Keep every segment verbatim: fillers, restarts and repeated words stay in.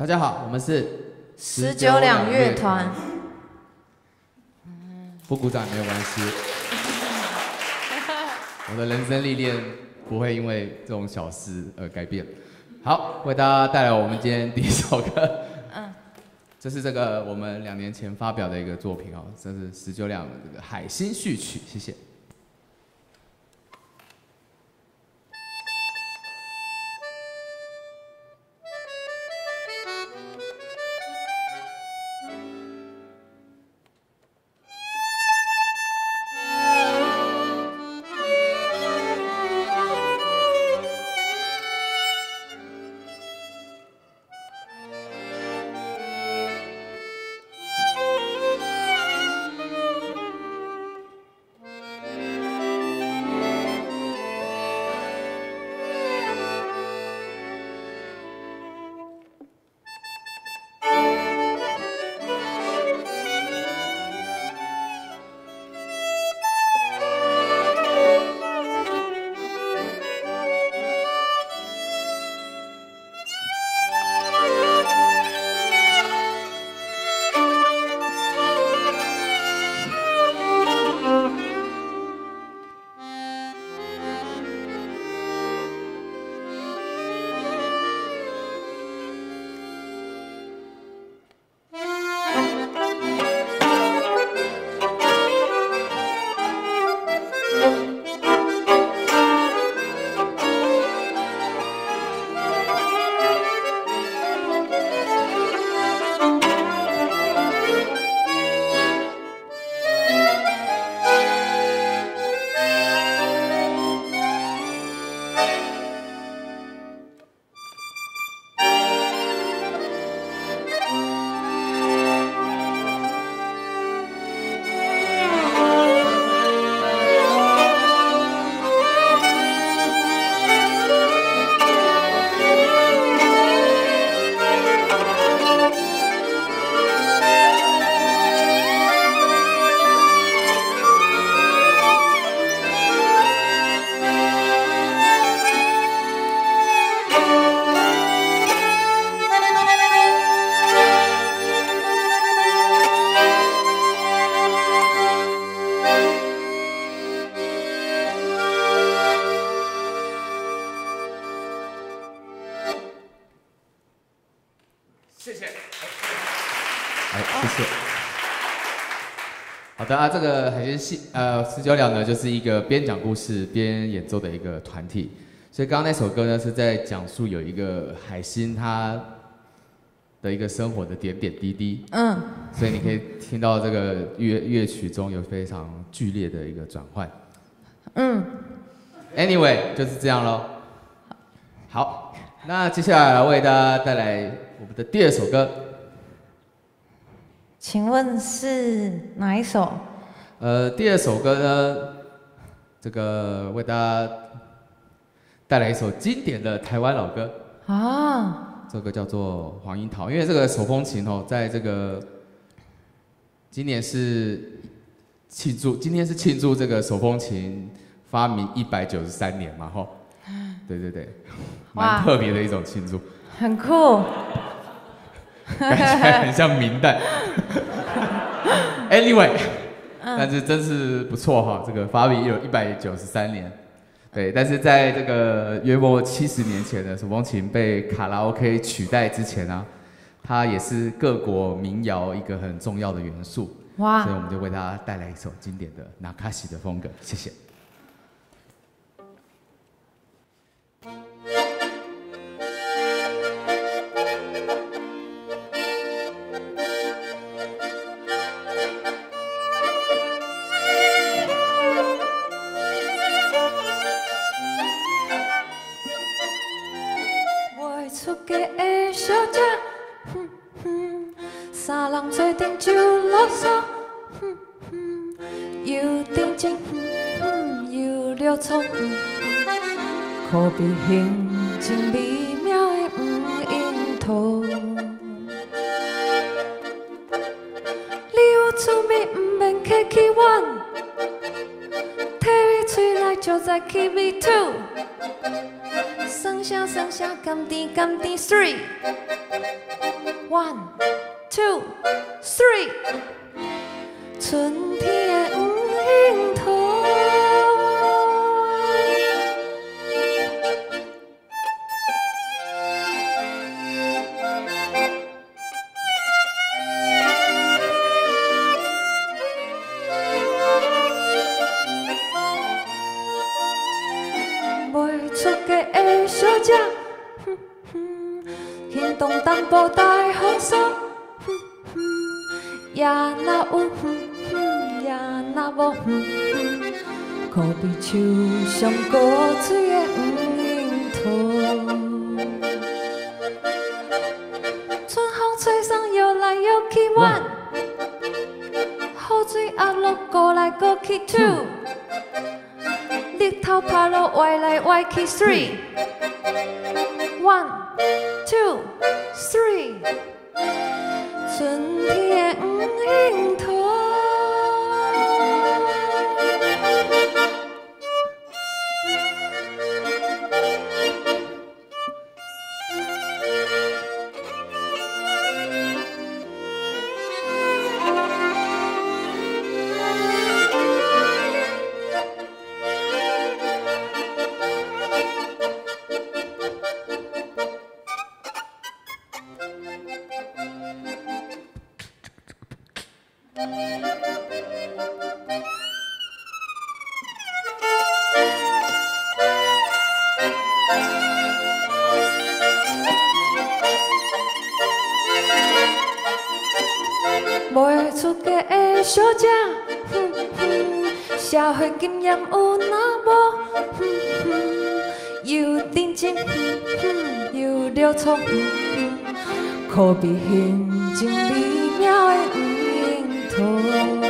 大家好，我们是十九两乐团。 不鼓掌也没有关系。我的人生历练不会因为这种小事而改变。好，为大家带来我们今天第一首歌。嗯，这是这个我们两年前发表的一个作品哦，这是十九两这个《海星序曲》，谢谢。谢谢。哎，谢谢。好的啊，这个海星系呃十九两呢，就是一个边讲故事边演奏的一个团体。所以刚刚那首歌呢，是在讲述有一个海星他的一个生活的点点滴滴。嗯。所以你可以听到这个乐乐曲中有非常剧烈的一个转换。嗯。Anyway， 就是这样咯。好，那接下来为大家带来我们的第二首歌。 请问是哪一首？ 呃，第二首歌呢，这个为大家带来一首经典的台湾老歌啊。这个叫做《黄樱桃》，因为这个手风琴哦，在这个今年是庆祝，今天是庆祝这个手风琴发明一百九十三年嘛，吼。对对对，蛮特别的一种庆祝。 很酷。 感觉很像明代。Anyway， 但是真是不错哈，这个发明有一百九十三年。对，但是在这个约莫七十年前的手风琴被卡拉 OK 取代之前啊，它也是各国民谣一个很重要的元素。哇！所以我们就为大家带来一首经典的纳卡西的风格，谢谢。 出家的小姐，哼哼，三人做阵就啰嗦，哼哼，又定情，哼哼，又流错，可比形真美妙的黄樱桃。你有趣味，唔免客气阮，摕你嘴来就在 keep me too。 算啥算啥，甘甜甘甜 ，three。One, two, three。春天的黄樱桃。袂出嫁的小姐，哼哼，行动淡薄带风骚，哼哼，也若有哼哼，也若无哼哼，可比树上古水的黄樱桃。春风吹送摇来摇去 one， 雨水压落过来过去 two。日头拍落歪来歪去 three。One, two, three。春天的黄樱桃。袂出嫁的小姐，哼哼，社会经验有哪无？哼哼，又认真，哼哼，又潦草，哼哼，可比现前美妙的黄樱桃。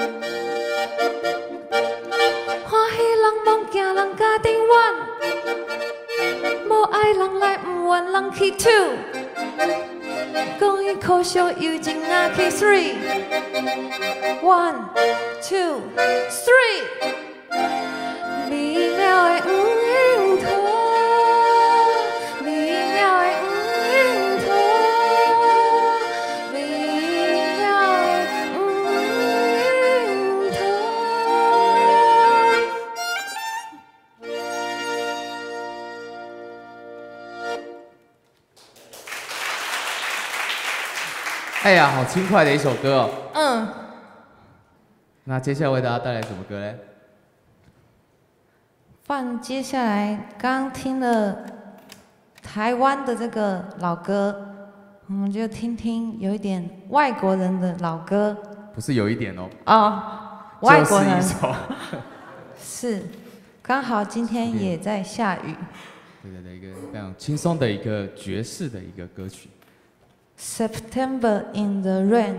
欢喜人梦惊人家庭 one， 无爱人来不愿人去 two。讲伊可惜又情啊去 three。One, two, three。美妙的黄樱桃，美妙的黄樱桃，美妙的黄樱桃。 哎呀，好轻快的一首歌哦。 嗯。 那接下来为大家带来什么歌呢？ 放接下来刚听了台湾的这个老歌，我们就听听有一点外国人的老歌。 不是有一点哦。 哦，外国人。 就是一首。是， 刚好今天也在下雨。 对对对，一个非常轻松的一个爵士的一个歌曲。 September in the Rain。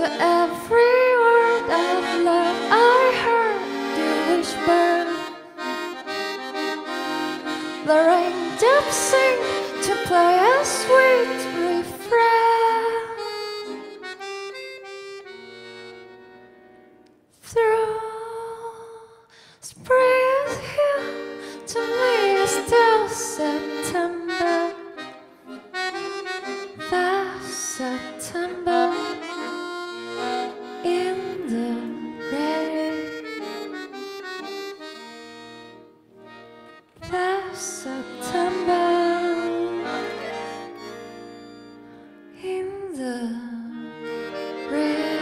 To every word of love I heard you whisper. The raindrops sing to play a sweet refrain. Through spring is here, to me it's still September. That's September in the rain. That's September in the rain.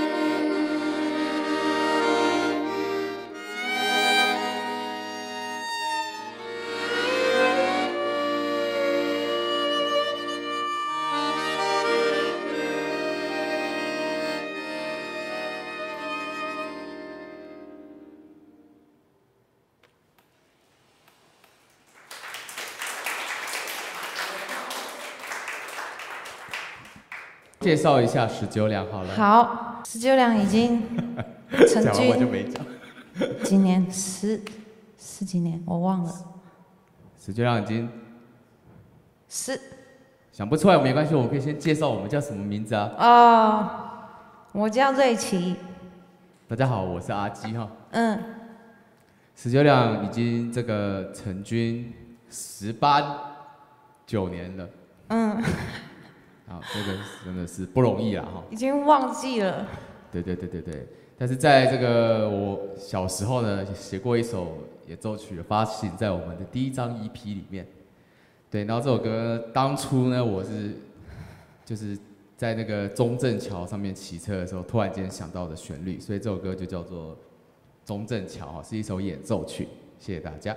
介绍一下十九两好了。 好，十九两已经成讲完我就军， 没讲。 今年十十几年我忘了， 十九两已经十想不出来没关系，我们可以先介绍我们叫什么名字啊？ 哦，我叫瑞奇， 大家好，我是阿基哈。 嗯， 十九两已经这个成军十八九年了， 嗯， 好，这个真的是不容易啦哈。 已经忘记了， 对对对对对，但是在这个我小时候呢，写过一首演奏曲，发行在我们的第一张 E P 里面。对，然后这首歌当初呢，我是就是在那个中正桥上面骑车的时候，突然间想到的旋律，所以这首歌就叫做《中正桥》哈，是一首演奏曲。谢谢大家。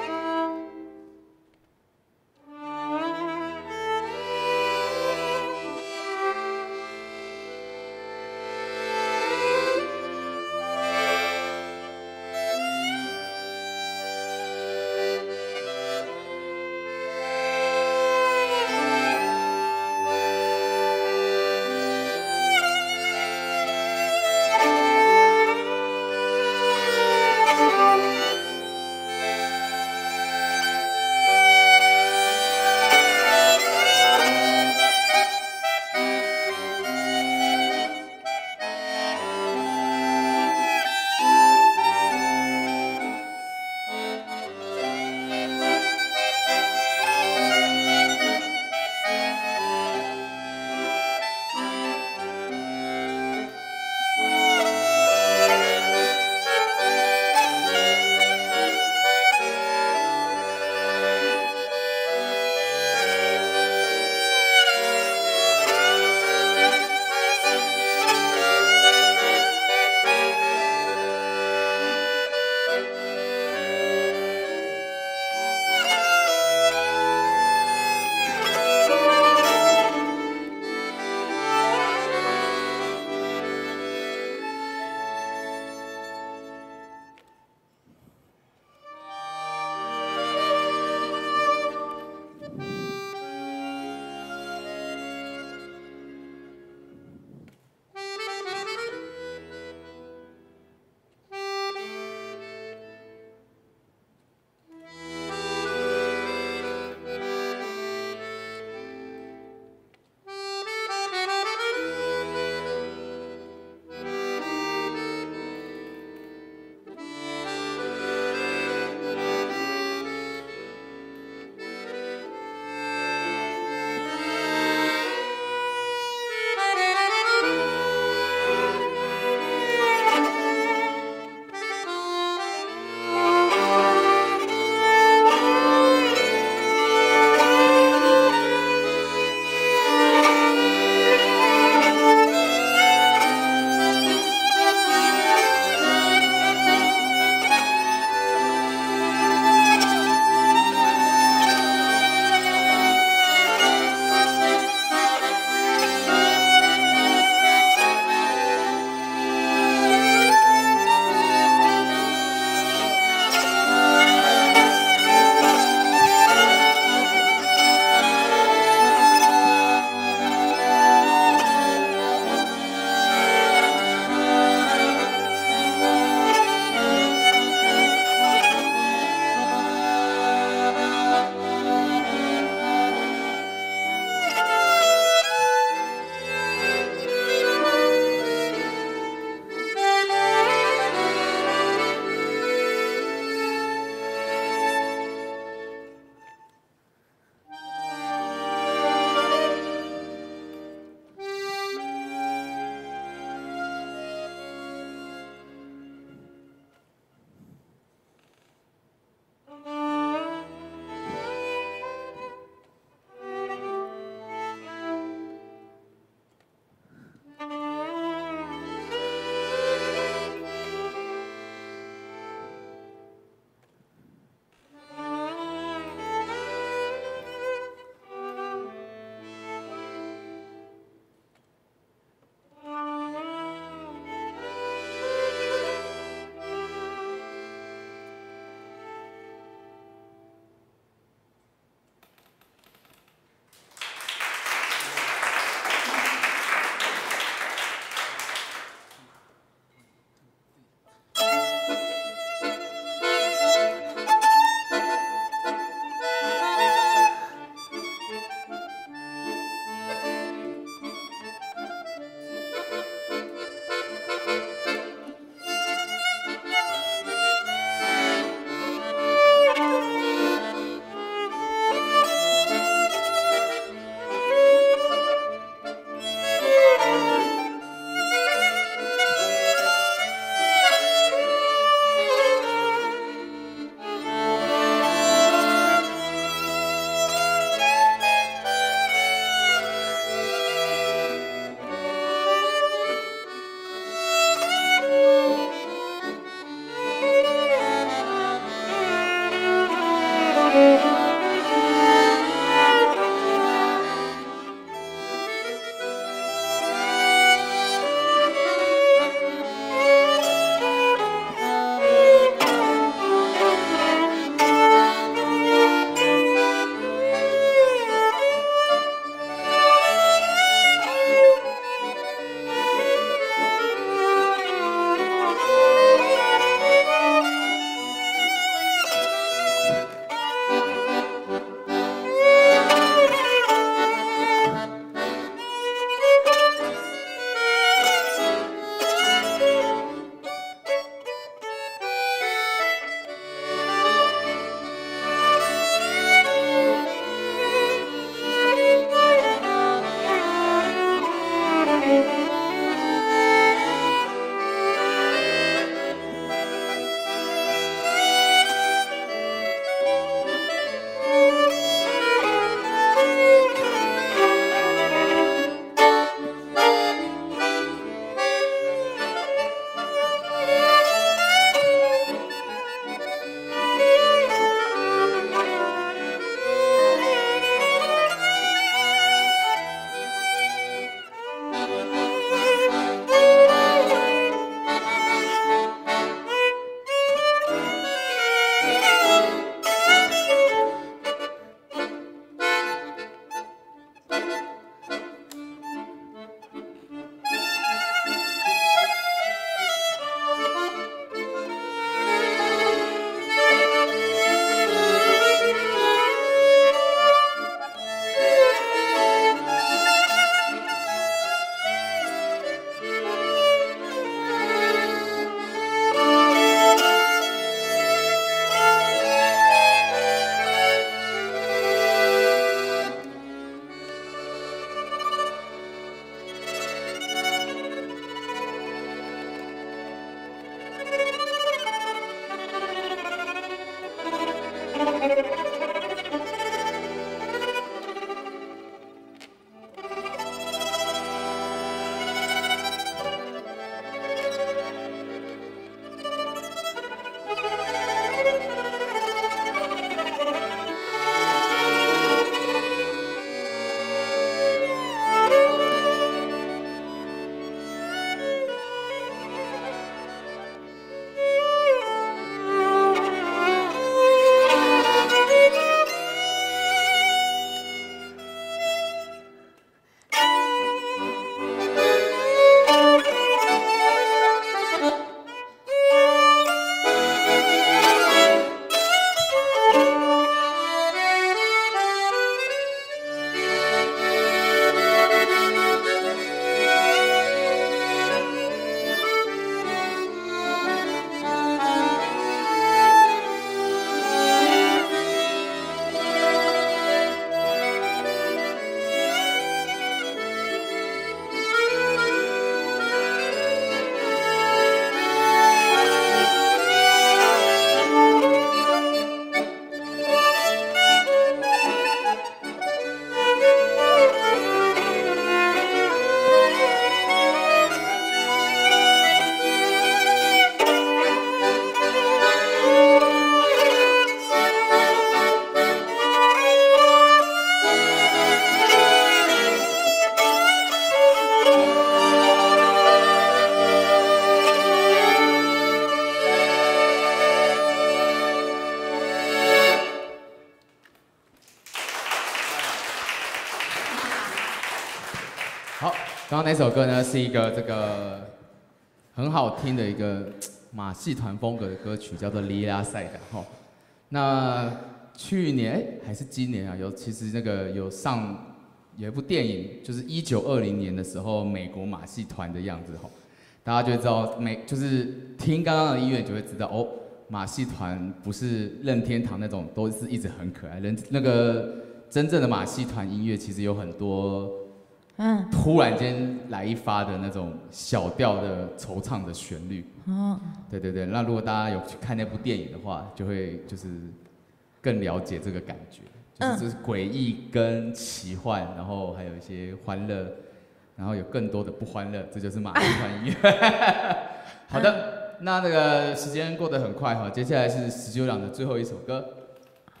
刚刚那首歌呢，是一个这个很好听的一个马戏团风格的歌曲，叫做《里拉塞的》哈。那去年哎还是今年啊，有其实那个有上有一部电影，就是一九二零年的时候，美国马戏团的样子哈。大家就会知道，美就是听刚刚的音乐，就会知道哦，马戏团不是任天堂那种，都是一直很可爱。人那个真正的马戏团音乐，其实有很多。嗯，突然间来一发的那种小调的惆怅的旋律，哦，对对对。那如果大家有去看那部电影的话，就会就是更了解这个感觉，就是就是诡异跟奇幻，然后还有一些欢乐，然后有更多的不欢乐，这就是马戏团音乐。好的，那那个时间过得很快哈，接下来是十九两的最后一首歌。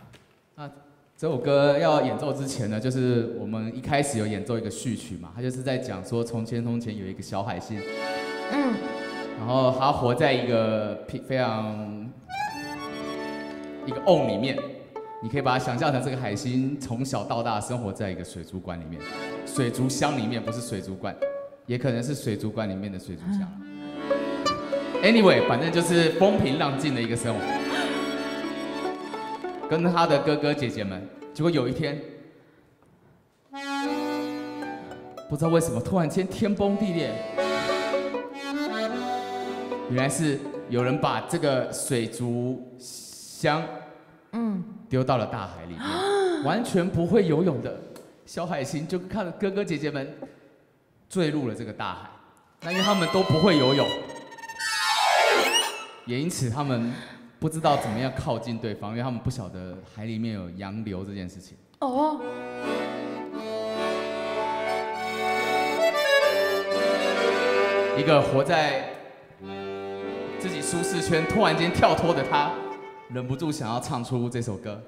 那这首歌要演奏之前呢，就是我们一开始有演奏一个序曲嘛，它就是在讲说从前从前有一个小海星，嗯，然后它活在一个非常一个瓮里面，你可以把它想象成这个海星从小到大生活在一个水族馆里面，水族箱里面，不是水族馆，也可能是水族馆里面的水族箱。Anyway， 反正就是风平浪静的一个生活。跟他的哥哥姐姐们，结果有一天，不知道为什么突然间天崩地裂，原来是有人把这个水族箱，嗯，丢到了大海里面，完全不会游泳的小海星就看着哥哥姐姐们坠入了这个大海。那因为他们都不会游泳，也因此他们不知道怎么样靠近对方，因为他们不晓得海里面有洋流这件事情。哦。一个活在自己舒适圈，突然间跳脱的他，忍不住想要唱出这首歌。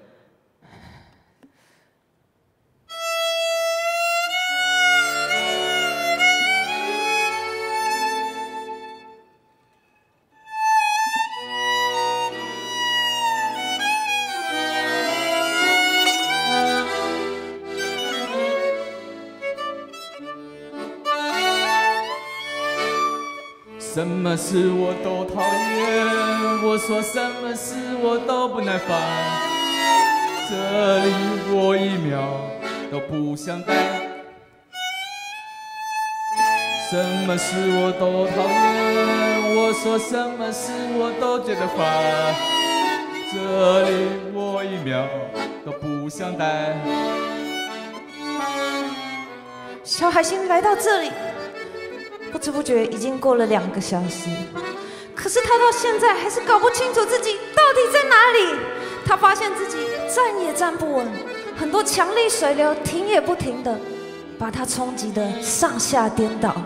什么事我都讨厌，我说什么事我都不耐烦，这里我一秒都不想待。什么事我都讨厌，我说什么事我都觉得烦，这里我一秒都不想待。 小海星来到这里，不知不觉已经过了两个小时，可是他到现在还是搞不清楚自己到底在哪里。他发现自己站也站不稳，很多强力水流停也不停的，把他冲击的上下颠倒。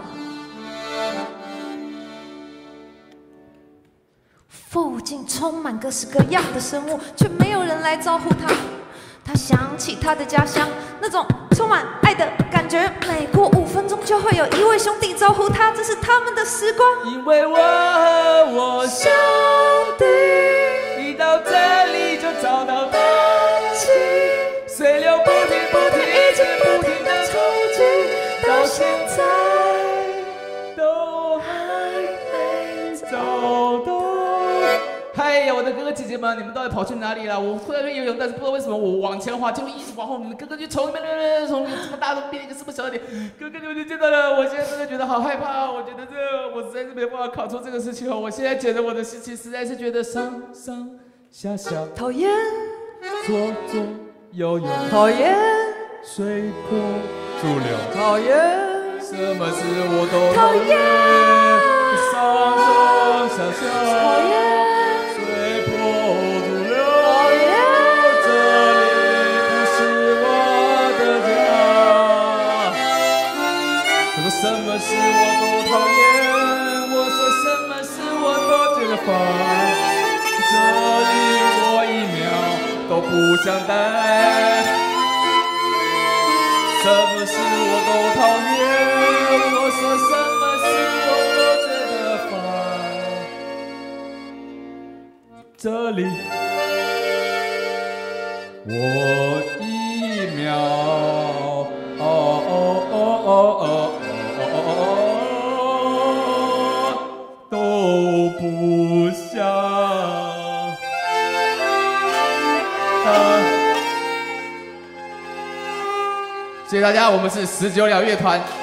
附近充满各式各样的生物，却没有人来招呼他。他想起他的家乡，那种充满爱的感觉，每过五分钟就会有一位兄弟招呼他，这是他们的时光。 因为我和我兄弟一到这里就找到大气，水流不停不停一直不停的冲击，到现在都还没找到。嗨呀，我的哥哥姐姐们，你们到底跑去哪里了？我突然会游泳，但是不知道为什么我往前滑，结果一直往后，你们哥哥就从那边从这么大的变一个这么小的点，哥哥你们就见到了。我现在真的觉得好害怕，我觉得这我实在是没办法考出这个事情哦。我现在觉得我的事情实在是觉得上上下下讨厌， 左左右右讨厌， 随波逐流讨厌， 什么事我都讨厌，上上下下讨厌。什么事我都讨厌，我说什么事我都觉得烦，这里我一秒都不想待。什么事我都讨厌，我说什么事我都觉得烦，这里我一秒哦哦哦哦哦都不想、啊、谢谢大家，我们是十九两乐团。